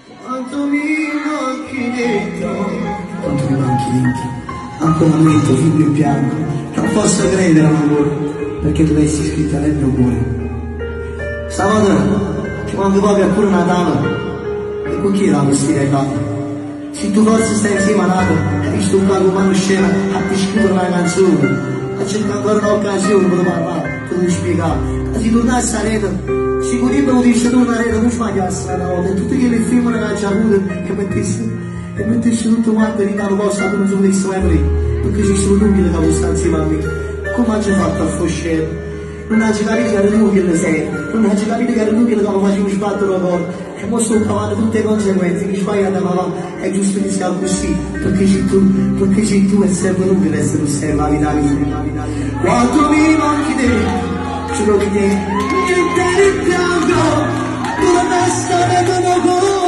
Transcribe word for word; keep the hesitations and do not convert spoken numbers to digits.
Quanto mi manchi dentro, quanto mi manchi dentro, ancora un momento figlio in bianco, non posso credere all'amore, perché tu avessi scritto nel mio cuore. Stavolta ti manco proprio pure una dama, e con chi la vestire ai capi? Se tu forse stai insieme a Nato, hai visto un capo quando scena a ti scrivere una canzone, a cercare ancora un'occasione per parlare, per spiegare, ma se tornassi a rete, sicuramente lo dice tu una rete, non sbagliassi la volta, e tutti quelli film che hai già avuto, che mettessi, e mettessi tutto quanto in Italia posto, tu non si potessi mai aprire, perché ci sono dubbi che stavo insieme a me. Come hai fatto a foscere? Non hai capito che era tu che le sei, non hai capito che era tu che le facevi sbattere la corda, e ora sto pagando tutte le conseguenze, che sbagliate ma va, è giusto che sia così, perché c'è tu, perché c'è tu e serve tu che essere sempre la vita mia. Quanto mi manchi te, giuro di te, niente di bianco, tu la testa ne